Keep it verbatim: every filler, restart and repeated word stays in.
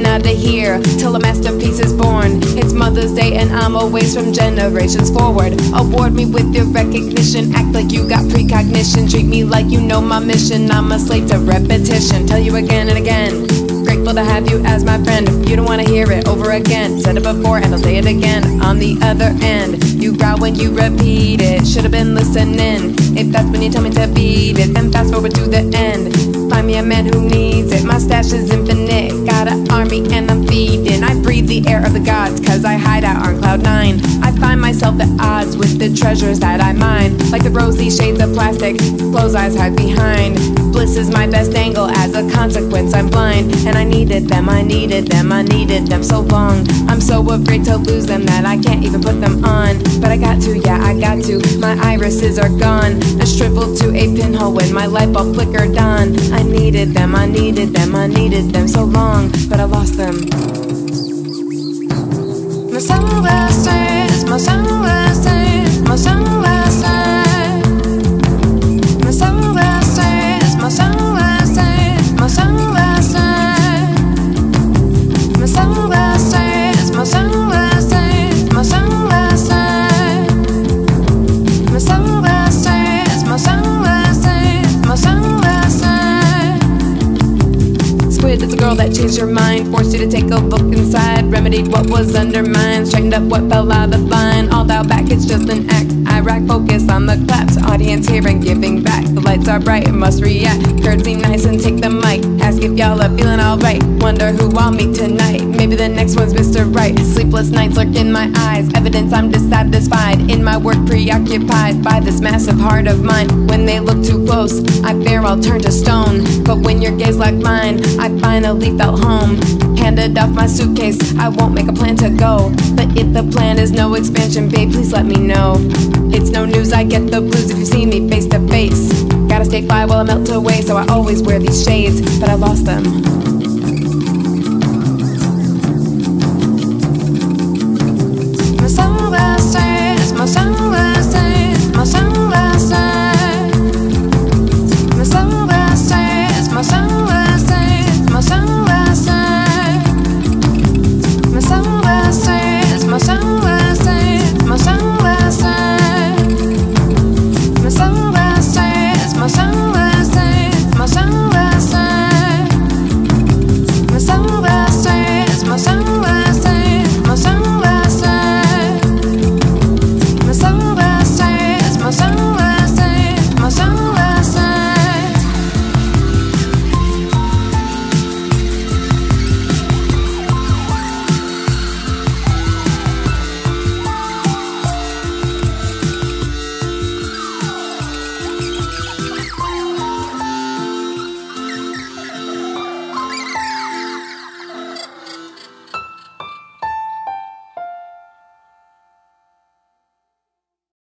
out of here till a masterpiece is born. It's Mother's Day and I'm a waste from generations forward. Award me with your recognition, act like you got precognition, treat me like you know my mission. I'm a slave to repetition, tell you again and again, grateful to have you as my friend. If you don't wanna hear it over again, said it before and I'll say it again. On the other end, you growl when you repeat it, should've been listening. If that's when you tell me to beat it, then fast forward to the end. Find me a man who needs it, my stash is infinite. Got an army and I'm feeding. I breathe the air of the gods, cause I hide out on cloud nine. I find myself at odds with the treasures that I mine. Like the rosy shades of plastic, closed eyes hide behind. Bliss is my best angle, as a consequence I'm blind. And I needed them, I needed them, I needed them so long. I'm so afraid to lose them that I can't even put them on. But I got to, yeah I got to, my irises are gone. I shriveled to a pinhole when my light bulb flickered on. I needed them, I needed them, I needed them so long, but I lost them. My sunglasses, my sunglasses, my sunglasses. My sunglasses, my sunglasses, my sunglasses. My sunglasses, my sunglasses, my sunglasses. My sunglasses, my sunglasses, my sunglasses. Squid is a girl that changed your mind, forced you to take a look inside, remedied what was undermined, straightened up what fell out of line. All dialed back, it's just an act. I rack focus on the claps, audience here and giving back. The lights are bright and must react. Curtsy nice and take the mic. Ask if y'all are feeling alright. Wonder who I'll meet tonight. Maybe the next one's Mister Right. Sleepless nights lurk in my eyes, evidence I'm dissatisfied. In my work preoccupied by this massive heart of mine. When they look too close, I fear I'll turn to stone. But when your gaze like mine, I finally felt home. Handed off my suitcase, I won't make a plan to go. But if the plan is no expansion, babe, please let me know. It's no news, I get the blues if you see me face to face. Gotta stay fly while I melt away, so I always wear these shades, but I lost them.